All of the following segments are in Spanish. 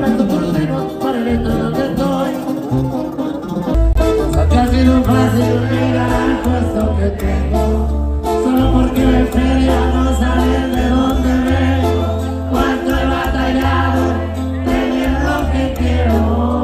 tanto por menos para el estar donde estoy. Que ha sido fácil llegar al puesto que tengo, solo porque me feria no saber de dónde vengo. Cuánto he batallado, tener lo que quiero.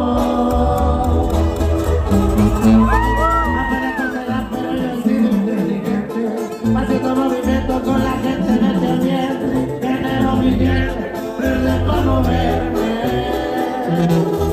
Apenas conseguirás, pero yo soy inteligente. Pasito movimiento con la gente en este ambiente. Genero mi gente, pero de cómo verme.